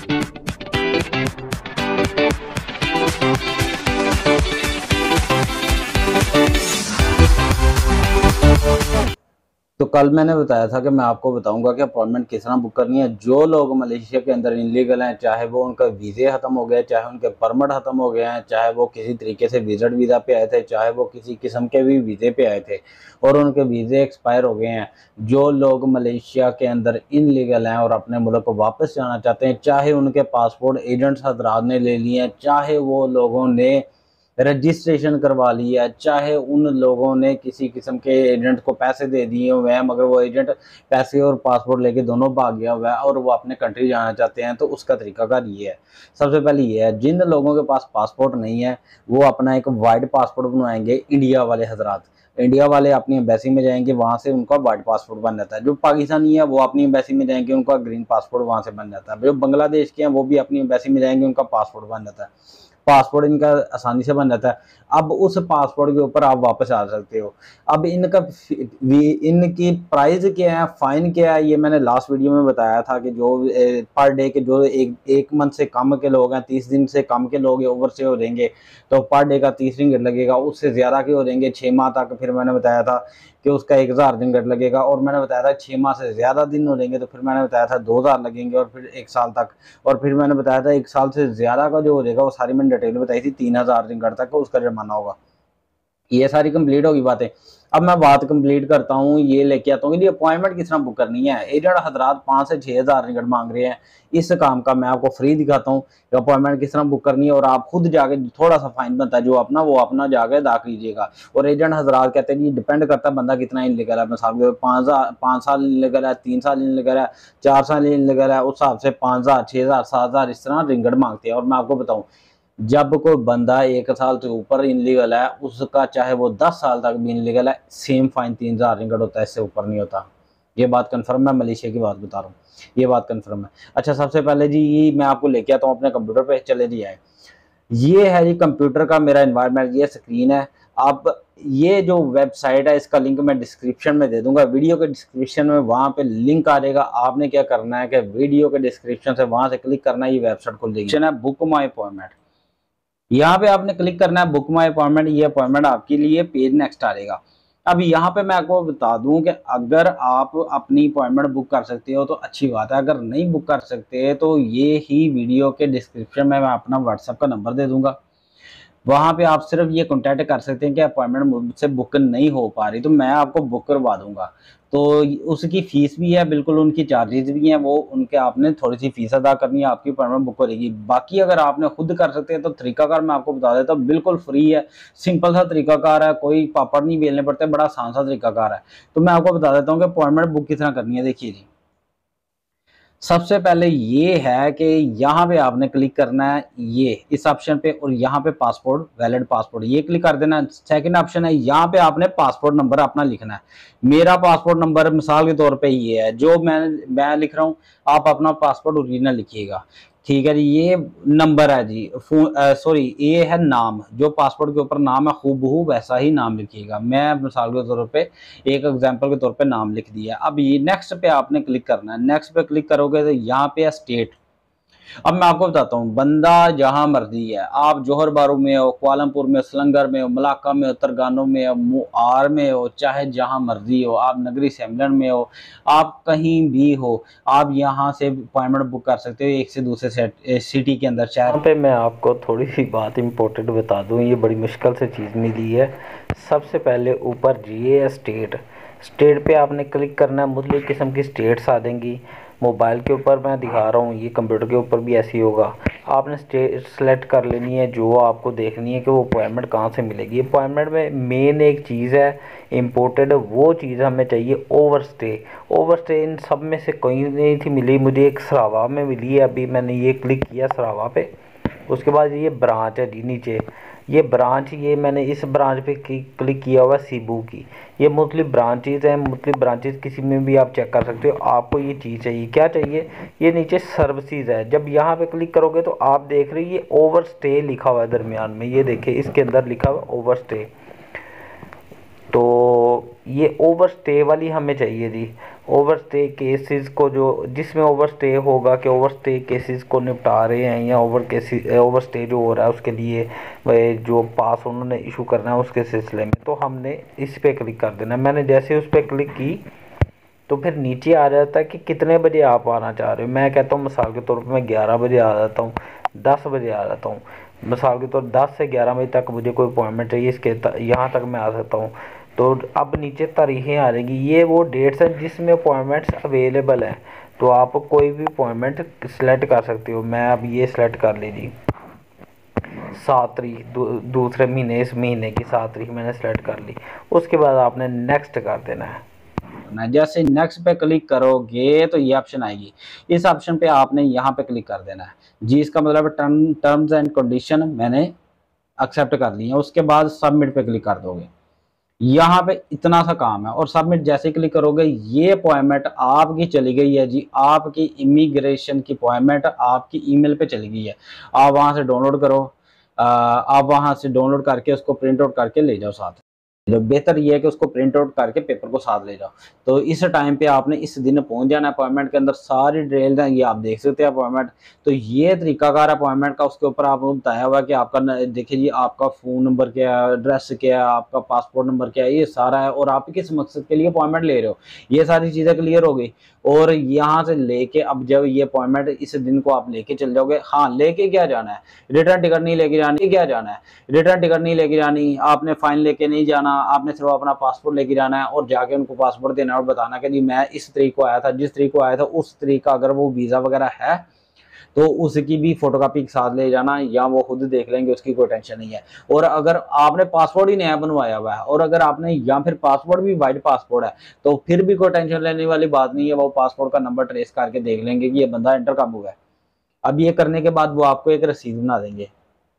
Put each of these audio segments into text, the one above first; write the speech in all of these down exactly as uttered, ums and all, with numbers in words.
तो कल मैंने बताया था कि मैं आपको बताऊंगा कि अपॉइंटमेंट किस तरह बुक करनी है। जो लोग मलेशिया के अंदर इनलीगल हैं, चाहे वो उनका वीज़े ख़त्म हो गया, चाहे उनके परमिट ख़त्म हो गए हैं, चाहे वो किसी तरीके से विजिट वीज़ा पे आए थे, चाहे वो किसी किस्म के भी वीज़े पे आए थे और उनके वीज़े एक्सपायर हो गए हैं, जो लोग मलेशिया के अंदर इनलीगल हैं और अपने मुल्क को वापस जाना चाहते हैं, चाहे उनके पासपोर्ट एजेंट्स हजरात ने ले लिए हैं, चाहे वो लोगों ने रजिस्ट्रेशन करवा लिया, चाहे उन लोगों ने किसी किस्म के एजेंट को पैसे दे दिए हुए हैं मगर वो एजेंट पैसे और पासपोर्ट लेके दोनों भाग गया हुआ है और वो अपने कंट्री जाना चाहते हैं, तो उसका तरीकाकार ये है। सबसे पहले ये है, जिन लोगों के पास पासपोर्ट नहीं है वो अपना एक वाइड पासपोर्ट बनवाएंगे। इंडिया वाले हजरात इंडिया वाले अपनी एम्बेसी में जाएंगे, वहाँ से उनका वाइट पासपोर्ट बन जाता है। जो पाकिस्तानी है वो अपनी एम्बेसी में जाएंगे, उनका ग्रीन पासपोर्ट वहाँ से बन जाता है। जो बांग्लादेश के हैं वो भी अपनी एम्बेसी में जाएंगे, उनका पासपोर्ट बन जाता है। पासपोर्ट इनका आसानी से बन जाता है। अब उस पासपोर्ट के ऊपर आप वापस आ सकते हो। अब इनका इनकी प्राइस क्या है, फाइन क्या है, ये मैंने लास्ट वीडियो में बताया था कि जो पर डे के जो एक एक मंथ से कम के लोग हैं, तीस दिन से कम के लोग ओवर से हो रहेंगे तो पर डे का तीस रिंगट लगेगा। उससे ज़्यादा के हो रहेंगे छः माह तक, फिर मैंने बताया था कि उसका एक हज़ार रिंगट लगेगा। और मैंने बताया था छः माह से ज़्यादा दिन हो रहेंगे तो फिर मैंने बताया था दो हज़ार लगेंगे और फिर एक साल तक। और फिर मैंने बताया था एक साल से ज़्यादा का जो हो जाएगा वो सारी मैंने डिटेल बताई थी, तीन हज़ार रिंगट तक उसका जुर्माना होगा। ये सारी कंप्लीट होगी बातें। अब मैं बात कंप्लीट करता हूँ, ये लेके आता हूँ कि अपॉइंटमेंट किस तरह बुक करनी है। एजेंट हजरात पाँच से छः हज़ार रिंगट मांग रहे हैं, इस काम का मैं आपको फ्री दिखाता हूँ कि अपॉइंटमेंट किस तरह बुक करनी है। और आप खुद जाके थोड़ा सा फाइन बनता है जो अपना वो अपना जाके अदा कीजिएगा। और एजेंट हजरात कहते हैं जी डिपेंड करता है बंदा कितना इनलीगल है। मिसाल के पाँच हज़ार पाँच साल इनलीगल है, तीन साल इनलीगल है, चार साल इनलीगल है, उस हिसाब से पाँच हज़ार छः हज़ार सात हज़ार इस तरह रिंगट मांगते हैं। और मैं आपको बताऊँ, जब कोई बंदा एक साल से ऊपर इनलीगल है उसका चाहे वो दस साल तक भी इनलीगल है, सेम फाइन तीन हज़ार रिंगट होता है, इससे ऊपर नहीं होता। ये बात कंफर्म है, मलेशिया की बात बता रहा हूँ, ये बात कंफर्म है। अच्छा, सबसे पहले जी ये मैं आपको लेके आता हूँ अपने कंप्यूटर पे, चले जी आए। ये है जी कंप्यूटर का मेरा एनवायरनमेंट, ये स्क्रीन है। अब ये जो वेबसाइट है इसका लिंक मैं डिस्क्रिप्शन में दे दूंगा, वीडियो के डिस्क्रिप्शन में, वहाँ पे लिंक आ जाएगा। आपने क्या करना है कि वीडियो के डिस्क्रिप्शन से वहाँ से क्लिक करना है, ये वेबसाइट खुल जाएगी। बुक माई अपॉइंटमेंट, यहाँ पे आपने क्लिक करना है, बुक माई अपॉइंटमेंट। ये अपॉइंटमेंट आपके लिए पेज नेक्स्ट आ जाएगा। अब यहाँ पे मैं आपको बता दूं कि अगर आप अपनी अपॉइंटमेंट बुक कर सकते हो तो अच्छी बात है, अगर नहीं बुक कर सकते तो ये ही वीडियो के डिस्क्रिप्शन में मैं अपना व्हाट्सएप का नंबर दे दूंगा। वहाँ पे आप सिर्फ ये कॉन्टैक्ट कर सकते हैं कि अपॉइंटमेंट मुझसे बुक नहीं हो पा रही तो मैं आपको बुक करवा दूंगा। तो उसकी फ़ीस भी है, बिल्कुल उनकी चार्जेस भी हैं, वो उनके आपने थोड़ी सी फीस अदा करनी है, आपकी अपॉइंटमेंट बुक करेगी। बाकी अगर आपने खुद कर सकते हैं तो तरीकाकार मैं आपको बता देता हूँ, बिल्कुल फ्री है, सिंपल सा तरीकाकार है, कोई पापड़ नहीं बेलने पड़ते, बड़ा आसान सा तरीकाकार है। तो मैं आपको बता देता हूँ कि अपॉइंटमेंट बुक किस तरह करनी है। देखिए जी, सबसे पहले ये है कि यहाँ पे आपने क्लिक करना है ये इस ऑप्शन पे, और यहाँ पे पासपोर्ट, वैलिड पासपोर्ट, ये क्लिक कर देना। सेकंड ऑप्शन है यहाँ पे आपने पासपोर्ट नंबर अपना लिखना है। मेरा पासपोर्ट नंबर मिसाल के तौर पे ये है जो मैं मैं लिख रहा हूँ, आप अपना पासपोर्ट ओरिजिनल लिखिएगा, ठीक है जी। ये नंबर है जी, सॉरी ये है नाम, जो पासपोर्ट के ऊपर नाम है खूबहू वैसा ही नाम लिखिएगा। मैं मिसाल के तौर पे एक एग्जांपल के तौर पे नाम लिख दिया। अब ये नेक्स्ट पे आपने क्लिक करना है। नेक्स्ट पे क्लिक करोगे तो यहाँ पे है स्टेट। अब मैं आपको बताता हूँ, बंदा जहां मर्जी है, आप जोहर बारू में हो, कुआलमपुर में, सलंगर में हो, मलाका में हो, तरगानो में हो, मुआर में हो, चाहे जहां मर्जी हो, आप नगरी सेमलन में हो, आप कहीं भी हो, आप यहां से अपॉइंटमेंट बुक कर सकते हो एक से दूसरे सिटी के अंदर। शहर यहाँ पे मैं आपको थोड़ी सी बात इम्पोर्टेंट बता दूँ, ये बड़ी मुश्किल से चीज़ मिली है। सबसे पहले ऊपर जी है स्टेट, स्टेट पे आपने क्लिक करना है, मुख्तलिफ़ किस्म की स्टेट्स आ देंगी। मोबाइल के ऊपर मैं दिखा रहा हूँ, ये कंप्यूटर के ऊपर भी ऐसे ही होगा। आपने स्टेट सेलेक्ट कर लेनी है जो आपको देखनी है कि वो अपॉइंटमेंट कहाँ से मिलेगी। अपॉइंटमेंट में मेन एक चीज़ है इम्पोर्टेड, वो चीज़ हमें चाहिए ओवर स्टे। ओवर स्टे इन सब में से कोई नहीं थी मिली, मुझे एक सरावा में मिली है। अभी मैंने ये क्लिक किया सरावा पे, उसके बाद ये ब्रांच है जी नीचे, ये ब्रांच, ये मैंने इस ब्रांच पे क्लिक किया हुआ सीबू की। ये मुख्तलिफ ब्रांचेज़ हैं, मुख्तलिफ ब्रांचेज़ किसी में भी आप चेक कर सकते हो। आपको ये चीज़ चाहिए, क्या चाहिए, ये नीचे सर्विसेज है। जब यहाँ पे क्लिक करोगे तो आप देख रहे हो ये ओवर स्टे लिखा हुआ है दरमियान में, ये देखिए इसके अंदर लिखा हुआ ओवर स्टे। तो ये ओवर स्टे वाली हमें चाहिए जी। ओवर स्टे केसेस को, जो जिसमें ओवर स्टे होगा कि ओवर स्टे केसेस को निपटा रहे हैं, या ओवर केसेस ओवर स्टे जो हो रहा है उसके लिए वह जो पास उन्होंने इशू करना है उसके सिलसिले में, तो हमने इस पर क्लिक कर देना। मैंने जैसे उस पर क्लिक की तो फिर नीचे आ जाता है कि कितने बजे आप आना चाह रहे हो। मैं कहता हूँ मिसाल के तौर पर मैं ग्यारह बजे आ जाता हूँ, दस बजे आ जाता हूँ। मिसाल के तौर दस से ग्यारह बजे तक मुझे कोई अपॉइंटमेंट चाहिए, इसके यहाँ तक मैं आ सकता हूँ। तो अब नीचे तारीखें आ रहेंगी, ये वो डेट्स हैं जिसमें अपॉइंटमेंट्स अवेलेबल हैं। तो आप कोई भी अपॉइंटमेंट सेलेक्ट कर सकते हो। मैं अब ये सेलेक्ट कर लीजिए, सात तारीख दू, दूसरे महीने, इस महीने की सात तारीख मैंने सेलेक्ट कर ली। उसके बाद आपने नेक्स्ट कर देना है। जैसे नेक्स्ट पे क्लिक करोगे तो ये ऑप्शन आएगी, इस ऑप्शन पे आपने यहाँ पे क्लिक कर देना है जी। इसका मतलब टर्म टर्म्स एंड कंडीशन मैंने एक्सेप्ट कर ली है। उसके बाद सबमिट पे क्लिक कर दोगे। यहाँ पे इतना सा काम है, और सबमिट जैसे क्लिक करोगे ये अपॉइंटमेंट आपकी चली गई है जी। आपकी इमिग्रेशन की अपॉइंटमेंट आपकी ईमेल पे चली गई है। आप वहां से डाउनलोड करो, आप वहां से डाउनलोड करके उसको प्रिंट आउट करके ले जाओ साथ। जो बेहतर ये है कि उसको प्रिंट आउट करके पेपर को साथ ले जाओ। तो इस टाइम पे आपने इस दिन पहुंच जाना अपॉइंटमेंट के अंदर। सारी डिटेल है ये आप देख सकते हैं अपॉइंटमेंट। तो ये तरीकाकार अपॉइंटमेंट का, उसके ऊपर आपको बताया हुआ है कि आपका, देखिए जी, आपका फ़ोन नंबर क्या है, एड्रेस क्या है, आपका पासपोर्ट नंबर क्या है, ये सारा है। और आप किस मकसद के लिए अपॉइंटमेंट ले रहे हो, ये सारी चीज़ें क्लियर हो गई। और यहाँ से लेके अब जब ये अपॉइंटमेंट इस दिन को आप लेके चल जाओगे, हाँ लेके क्या जाना है, रिटर्न टिकट नहीं लेके जानी। क्या जाना है, रिटर्न टिकट नहीं लेके जानी, आपने फाइन लेके नहीं जाना, आपने सिर्फ अपना पासपोर्ट लेके जाना है और जाके उनको पासपोर्ट देना और बताना कि जी मैं इस तरीक को आया था, जिस तरीक को आया था उस तरीक का अगर वो वीज़ा वगैरह है तो उसकी भी फोटोकॉपी के साथ ले जाना, या वो खुद देख लेंगे, उसकी कोई टेंशन नहीं है। और अगर आपने पासपोर्ट ही नया बनवाया हुआ है, और अगर आपने या फिर पासपोर्ट भी वाइट पासपोर्ट है, तो फिर भी कोई टेंशन लेने वाली बात नहीं है। वो पासपोर्ट का नंबर ट्रेस करके देख लेंगे कि ये बंदा इंटर कब हुआ है। अब ये करने के बाद वो आपको एक रसीद बना देंगे।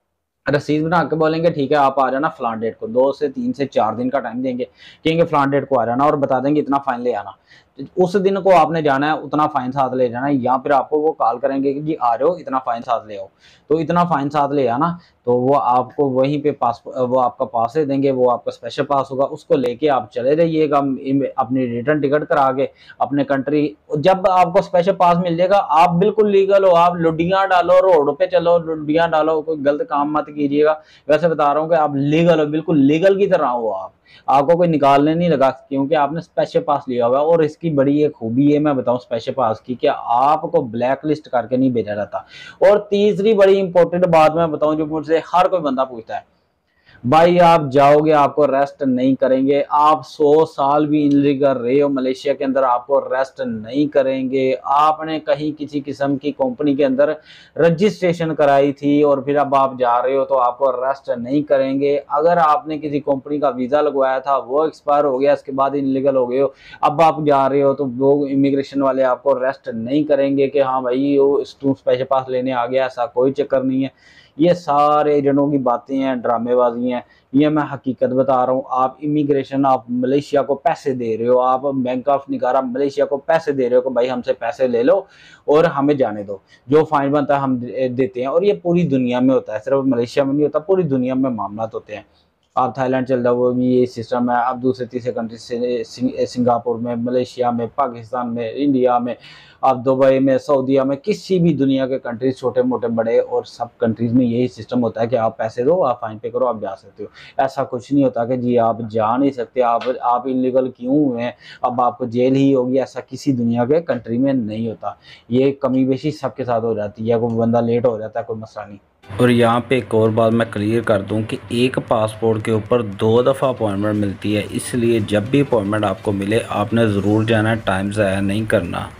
रसीद बना के बोलेंगे ठीक है आप आ जाना फलान डेट को, दो से तीन से चार दिन का टाइम देंगे, कहेंगे फलान डेट को आ जाना, और बता देंगे इतना फाइन ले आना। उस दिन को आपने जाना है, उतना फाइन साथ ले जाना है। या फिर आपको वो कॉल करेंगे कि जी आ रहे हो, इतना फाइन साथ ले आओ, तो इतना फाइन साथ ले आना। तो वो आपको वहीं पे पास, वो आपका पास दे देंगे, वो आपका स्पेशल पास होगा, उसको लेके आप चले जाइएगा अपनी रिटर्न टिकट करा के अपने कंट्री। जब आपको स्पेशल पास मिल जाएगा आप बिल्कुल लीगल हो, आप लुडियां डालो, रोड पे चलो, लुडियां डालो, कोई गलत काम मत कीजिएगा। वैसे बता रहा हूँ कि आप लीगल हो, बिल्कुल लीगल की तरह हो आप, आपको कोई निकालने नहीं लगा, क्योंकि आपने स्पेशल पास लिया हुआ है। और इसकी बड़ी एक खूबी है मैं बताऊं स्पेशल पास की, कि आपको ब्लैक लिस्ट करके नहीं भेजा जाता। और तीसरी बड़ी इंपॉर्टेंट बात मैं बताऊं जो मुझसे हर कोई बंदा पूछता है, भाई आप जाओगे आपको रेस्ट नहीं करेंगे, आप सौ साल भी इनलीगल रहे हो मलेशिया के अंदर, आपको रेस्ट नहीं करेंगे। आपने कहीं किसी किस्म की कंपनी के अंदर रजिस्ट्रेशन कराई थी और फिर अब आप जा रहे हो तो आपको रेस्ट नहीं करेंगे। अगर आपने किसी कंपनी का वीज़ा लगवाया था वो एक्सपायर हो गया, इसके बाद इनलीगल हो गए हो, अब आप जा रहे हो, तो वो इमिग्रेशन वाले आपको रेस्ट नहीं करेंगे कि हाँ भाई वो तू स्पेशल पास लेने आ गया, ऐसा कोई चक्कर नहीं है। ये सारे एजेंटों की बातें हैं, ड्रामेबाजी हैं, ये मैं हकीकत बता रहा हूँ। आप इमिग्रेशन, आप मलेशिया को पैसे दे रहे हो, आप बैंक ऑफ निकारा मलेशिया को पैसे दे रहे हो कि भाई हमसे पैसे ले लो और हमें जाने दो, जो फाइन बनता है हम देते हैं। और ये पूरी दुनिया में होता है, सिर्फ मलेशिया में नहीं होता, पूरी दुनिया में मामला होते हैं। आप थाईलैंड चल जाओ वो भी ये सिस्टम है। आप दूसरे तीसरे कंट्री से, सिंगापुर में, मलेशिया में, पाकिस्तान में, इंडिया में, आप दुबई में, सऊदीया में, किसी भी दुनिया के कंट्रीज, छोटे मोटे बड़े, और सब कंट्रीज में यही सिस्टम होता है कि आप पैसे दो, आप फाइन पे करो, आप जा सकते हो। ऐसा कुछ नहीं होता कि जी आप जा नहीं सकते, आप आप इनलीगल क्यों हुए हैं, अब आपको जेल ही होगी, ऐसा किसी दुनिया के कंट्री में नहीं होता। ये कमी बेशी सबके साथ हो जाती है, कोई बंदा लेट हो जाता है, कोई मसला नहीं। और यहाँ पे एक और बात मैं क्लियर कर दूँ कि एक पासपोर्ट के ऊपर दो दफ़ा अपॉइंटमेंट मिलती है, इसलिए जब भी अपॉइंटमेंट आपको मिले आपने ज़रूर जाना है, टाइम ज़ाया नहीं करना।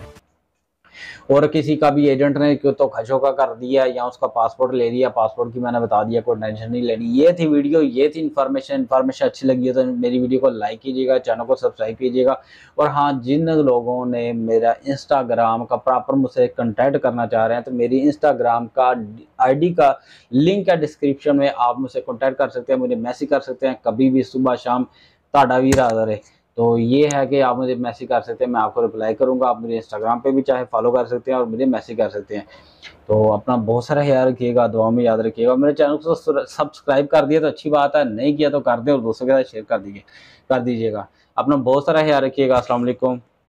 और किसी का भी एजेंट ने तो खशोका कर दिया या उसका पासपोर्ट ले लिया, पासपोर्ट की मैंने बता दिया, कोई टेंशन नहीं लेनी। ये थी वीडियो, ये थी इन्फॉर्मेशन। इन्फॉर्मेशन अच्छी लगी है तो मेरी वीडियो को लाइक कीजिएगा, चैनल को सब्सक्राइब कीजिएगा। और हाँ, जिन लोगों ने मेरा इंस्टाग्राम का प्रॉपर मुझसे कॉन्टैक्ट करना चाह रहे हैं तो मेरी इंस्टाग्राम का आईडी का लिंक है डिस्क्रिप्शन में, आप मुझसे कॉन्टैक्ट कर सकते हैं, मुझे मैसेज कर सकते हैं कभी भी, सुबह शाम, ताड़ा वीर हाज़िर है। तो ये है कि आप मुझे मैसेज कर सकते हैं, मैं आपको रिप्लाई करूंगा। आप मुझे इंस्टाग्राम पे भी चाहे फॉलो कर सकते हैं और मुझे मैसेज कर सकते हैं। तो अपना बहुत सारा ख्याल रखिएगा, दुआ में याद रखिएगा। मेरे चैनल को सब्सक्राइब कर दिया तो अच्छी बात है, नहीं किया तो कर दें और दोस्तों के साथ शेयर कर दीजिए कर दीजिएगा। अपना बहुत सारा ख्याल रखिएगा। अस्सलाम वालेकुम।